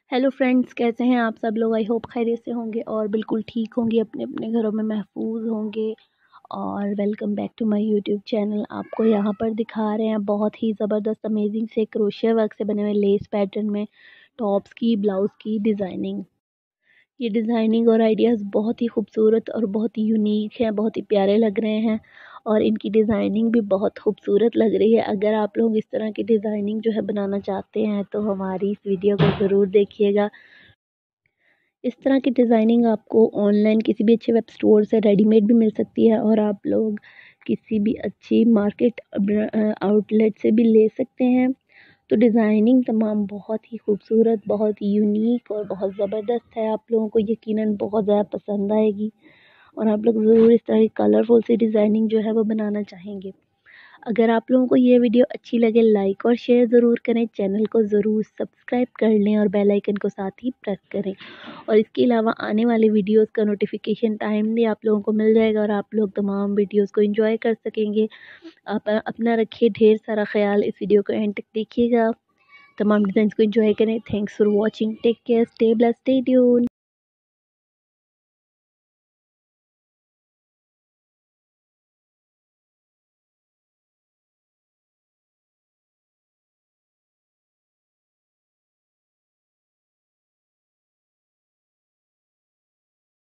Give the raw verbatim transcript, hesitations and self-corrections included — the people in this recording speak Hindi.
हेलो फ्रेंड्स, कैसे हैं आप सब लोग। आई होप खैरियत से होंगे और बिल्कुल ठीक होंगे, अपने अपने घरों में महफूज होंगे। और welcome back to my YouTube channel. आपको यहाँ पर दिखा रहे हैं बहुत ही ज़बरदस्त अमेजिंग से क्रोशिया वर्क से बने हुए लेस पैटर्न में टॉप्स की ब्लाउज़ की डिज़ाइनिंग। ये डिज़ाइनिंग और आइडियाज़ बहुत ही खूबसूरत और बहुत ही यूनिक हैं, बहुत ही प्यारे लग रहे हैं और इनकी डिज़ाइनिंग भी बहुत खूबसूरत लग रही है। अगर आप लोग इस तरह की डिज़ाइनिंग जो है बनाना चाहते हैं तो हमारी इस वीडियो को ज़रूर देखिएगा। इस तरह की डिज़ाइनिंग आपको ऑनलाइन किसी भी अच्छे वेब स्टोर से रेडीमेड भी मिल सकती है और आप लोग किसी भी अच्छी मार्केट आउटलेट से भी ले सकते हैं। तो डिज़ाइनिंग तमाम बहुत ही खूबसूरत, बहुत ही यूनिक और बहुत ज़बरदस्त है। आप लोगों को यकीनन बहुत ज़्यादा पसंद आएगी और आप लोग ज़रूर इस तरह की कलरफुल सी डिज़ाइनिंग जो है वो बनाना चाहेंगे। अगर आप लोगों को ये वीडियो अच्छी लगे लाइक और शेयर ज़रूर करें, चैनल को ज़रूर सब्सक्राइब कर लें और बेल आइकन को साथ ही प्रेस करें। और इसके अलावा आने वाले वीडियोस का नोटिफिकेशन टाइम भी आप लोगों को मिल जाएगा और आप लोग तमाम वीडियोस को एंजॉय कर सकेंगे। आप अपना रखिए ढेर सारा ख्याल। इस वीडियो को एंड तक देखिएगा, तमाम डिज़ाइंस को एंजॉय करें। Thanks for watching, take care, stay blessed, stay tuned.